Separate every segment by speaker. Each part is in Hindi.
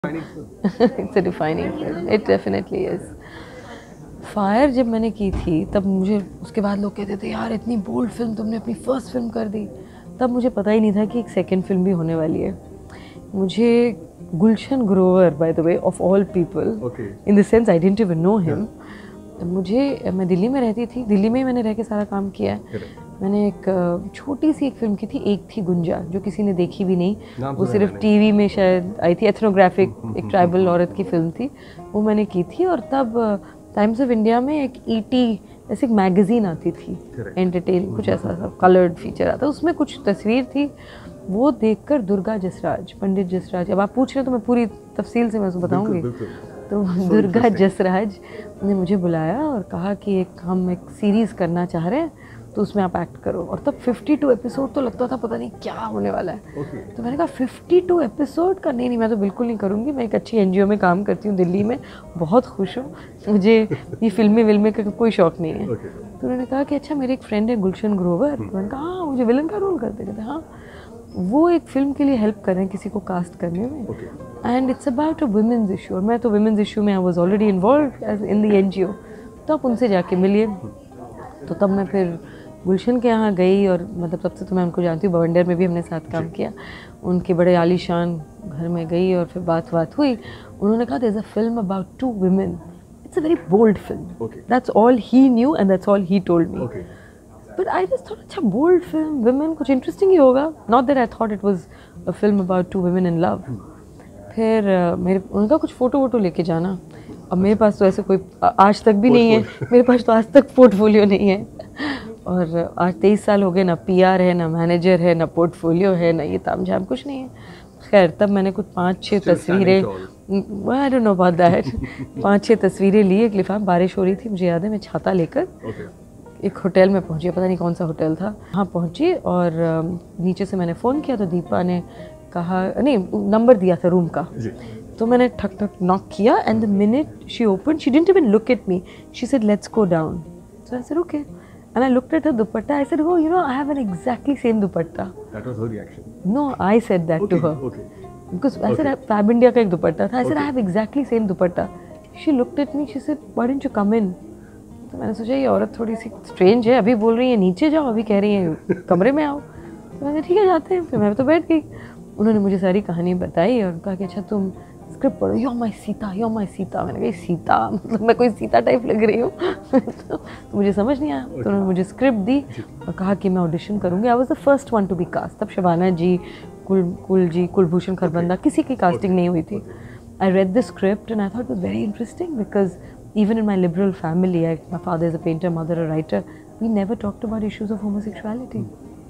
Speaker 1: It's a defining film. It definitely is. Fire जब मैंने की थी तब मुझे उसके बाद लोग कहते थे यार इतनी बोल्ड फिल्म तुमने अपनी फर्स्ट फिल्म कर दी। तब मुझे पता ही नहीं था कि एक सेकंड फिल्म भी होने वाली है। मुझे Gulshan Grover by the way of all people in the sense I didn't even know him. मैं दिल्ली में रहती थी, दिल्ली में ही मैंने रह के सारा काम किया है। मैंने एक छोटी सी एक फिल्म की थी, एक थी गुंजा, जो किसी ने देखी भी नहीं, वो सिर्फ टीवी में शायद आई थी। एथनोग्राफिक एक ट्राइबल औरत की फिल्म थी, वो मैंने की थी। और तब टाइम्स ऑफ इंडिया में एक ईटी ऐसी एक मैगजीन आती थी, एंटरटेन कुछ ऐसा सा कलर्ड फीचर आता, उसमें कुछ तस्वीर थी। वो देखकर दुर्गा जसराज, पंडित जसराज, अब आप पूछ रहे हैं तो मैं पूरी तफसील से मैं उसको बताऊंगी। तो दुर्गा जसराज ने मुझे बुलाया और कहा कि हम एक सीरीज़ करना चाह रहे हैं तो उसमें आप एक्ट करो। और तब 52 एपिसोड तो लगता था पता नहीं क्या होने वाला है। तो मैंने कहा 52 एपिसोड का नहीं, मैं तो बिल्कुल नहीं करूँगी। मैं एक अच्छी एनजीओ में काम करती हूँ दिल्ली में, बहुत खुश हूँ, मुझे ये फिल्में का कोई शौक़ नहीं है। तो उन्होंने कहा कि अच्छा मेरे एक फ्रेंड है गुलशन ग्रोवर। मैंने कहा हाँ, मुझे विलन का रोल करते कहते हाँ, वो एक फ़िल्म के लिए हेल्प कर रहे हैं किसी को कास्ट करने में, and it's about a women's issue. और मैं तो वुमेन्स इशू में I was already involve as in the NGO. तो आप उनसे जाके मिलिए। तो तब मैं फिर गुलशन के यहाँ गई, और मतलब तब से तो मैं उनको जानती हूँ, बवंडर में भी हमने साथ काम किया। उनके बड़े आलीशान घर में गई और फिर बात हुई। उन्होंने कहा there is a film about 2 women, it's a very bold film. That's all he knew and that's all he told me. But I just thought अच्छा बोल्ड फिल्म, विमेन, कुछ इंटरेस्टिंग ही होगा। Not that I thought it was a film about 2 women in love. फिर उनका कुछ फ़ोटो लेके जाना। अब मेरे पास तो ऐसे कोई आज तक भी नहीं है, मेरे पास तो आज तक पोर्टफोलियो नहीं है। और आज 23 साल हो गए, ना पीआर है, ना मैनेजर है, ना पोर्टफोलियो है, ना ये तामझाम कुछ नहीं है। खैर तब मैंने कुछ 5-6 तस्वीरें, I don't know about that, 5-6 तस्वीरें ली। एक लिफाफ, बारिश हो रही थी, मुझे याद है, मैं छाता लेकर एक होटल में पहुंची, पता नहीं कौन सा होटल था, वहाँ पहुंची। और नीचे से मैंने फ़ोन किया तो दीपा ने कहा, नहीं नंबर दिया था रूम का। तो मैंने ठक ठक नॉक किया, and the minute she open she didn't even look at me, she said let's go down. So I said okay, and I looked at her dupatta. I said, oh, you know, I have an exactly same dupatta.
Speaker 2: That was her reaction.
Speaker 1: No, I said that to her.
Speaker 2: Okay.
Speaker 1: Because I said Fab India का एक दुपट्टा था। I said I have exactly same dupatta. She looked at me. She said, why didn't you come in? तो मैंने सोचा ये औरत थोड़ी सी स्ट्रेंज है, अभी बोल रही है नीचे जाओ, अभी कह रही है कमरे में आओ। तो मैंने ठीक है जाते हैं। फिर मैं तो बैठ गई। उन्होंने मुझे सारी कहानी बताई और कहा कि अच्छा तुम स्क्रिप्ट पढ़ो, यो माई सीता, यो माई सीता। मैंने कहा सीता, मतलब मैं कोई सीता टाइप लग रही हूँ। तो मुझे समझ नहीं आया। तो उन्होंने मुझे स्क्रिप्ट दी और कहा कि मैं ऑडिशन करूँगी। I was the first one to be cast. तब शबाना जी, कुलभूषण खरबंदा, किसी की कास्टिंग नहीं हुई थी। I read the script and I thought it was very interesting, because even in my liberal family, my father is a painter, mother a writer, we never talked about issues of homosexuality.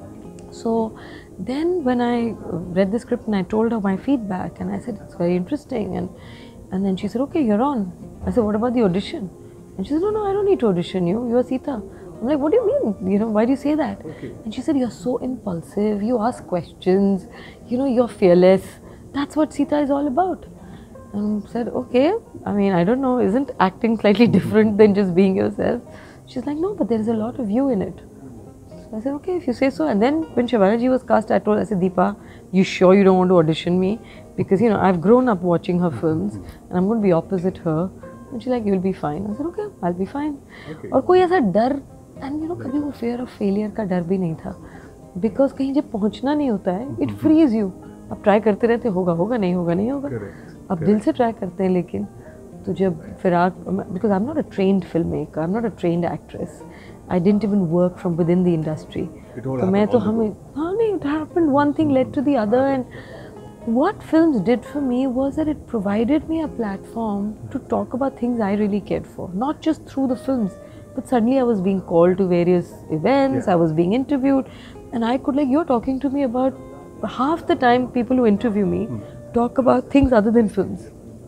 Speaker 1: So then when I read the script and I told her my feedback and I said it's very interesting, and then she said okay, you're on. I said what about the audition? And she said no, I don't need to audition you, you're Sita. I'm like, what do you mean, you know, why do you say that? And she said you're so impulsive, you ask questions, you know, you're fearless, that's what Sita is all about. And said okay, I mean I don't know, isn't acting slightly different than just being yourself? She's like no, but there is a lot of you in it. So I said okay, if you say so. And then when Shabana ji was cast, I said Deepa, you sure you don't want to audition me? Because you know I've grown up watching her films and I'm going to be opposite her. And she's like you'll be fine. I said okay, I'll be fine. और कोई ऐसा डर, and you know कभी वो fear of failure का डर भी नहीं था, because कहीं जब पहुंचना नहीं होता है it frees you. आप ट्राई करते रहते, होगा नहीं होगा, अब दिल से ट्राई करते हैं। लेकिन तो जब Firaaq, because I am not a trained film maker, I am not a trained actress, I didn't even work from within the industry. तो मैं तो हाँ नहीं, it happened, one thing led to the other, and what films did for me was that it provided me a platform to talk about things I really cared for, not just through the films, but suddenly I was being called to various events, I was being interviewed, and I could, like, you're talking to me about, half the time people who interview me talk about things other than films.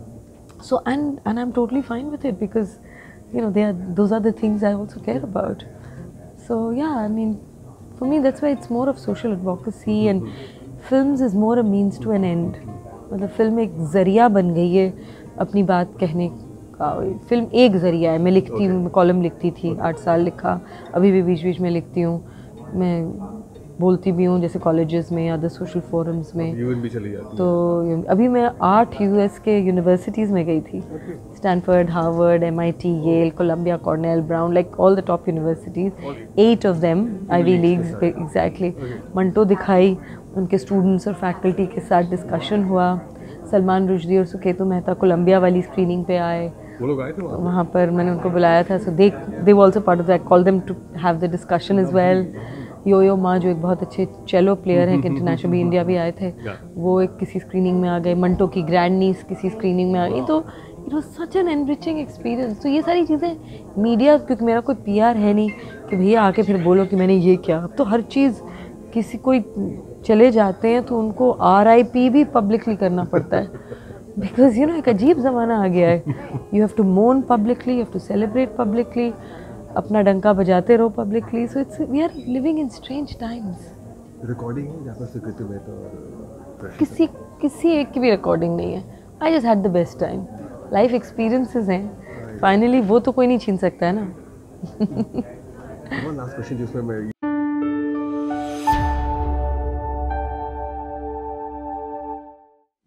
Speaker 1: So and I'm totally fine with it, because you know those are the things I also care about. So yeah, I mean for me that's why it's more of social advocacy, and films is more a means to an end. मतलब फिल्म एक ज़रिया बन गई है अपनी बात कहने का। फिल्म एक ज़रिया है। मैं लिखती हूँ, मैं कॉलम लिखती थी, 8 साल लिखा, अभी भी बीच बीच में लिखती हूँ। मैं बोलती भी हूँ, जैसे कॉलेजेस में, अदर सोशल फोरम्स में।
Speaker 2: यूएन भी चली जाती
Speaker 1: तो अभी मैं 8 यूएस के यूनिवर्सिटीज़ में गई थी, Stanford, Harvard, MIT, Yale, Columbia, Cornell, Brown, like all the top universities, 8 of them Ivy Leagues, exactly. Manto दिखाई, उनके स्टूडेंट्स और फैकल्टी के साथ डिस्कशन हुआ। सलमान रुश्दी और सुकेतु मेहता कोलंबिया वाली स्क्रीनिंग पे आए,
Speaker 2: वो लोग आए थे
Speaker 1: वहाँ पर मैंने उनको बुलाया था। So they also part of that, call them to have the discussion as well. यो माँ जो एक बहुत अच्छे चेलो प्लेयर हैं, इंटरनेशनल भी इंडिया भी आए थे, वो एक किसी स्क्रीनिंग में आ गए। मंटो की ग्रैंड नीस किसी स्क्रीनिंग में आ गई। तो it was such an enriching experience. तो ये सारी चीज़ें मीडिया, क्योंकि मेरा कोई PR है नहीं कि भैया आके फिर बोलो कि मैंने ये किया। अब तो हर चीज़, किसी कोई चले जाते हैं तो उनको RIP भी पब्लिकली करना पड़ता है, बिकॉज यू नो एक अजीब ज़माना आ गया है। You have to mourn publicly, you have to celebrate publicly, अपना डंका बजाते रहो publicly. So it's, we are living in strange times.
Speaker 2: Recording है जहाँ पर सुकेतु मेहता और
Speaker 1: किसी एक की भी रिकॉर्डिंग नहीं है। I just had the best time. Life experiences हैं, फाइनली वो तो कोई नहीं छीन सकता है ना।
Speaker 2: लास्ट क्वेश्चन जिसमें मैं